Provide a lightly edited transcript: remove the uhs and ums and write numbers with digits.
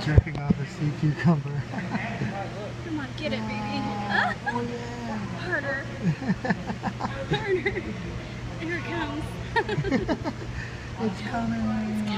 jerking off a sea cucumber. Come on, get it, baby. Oh yeah. Harder. Harder. Here it comes. It's coming.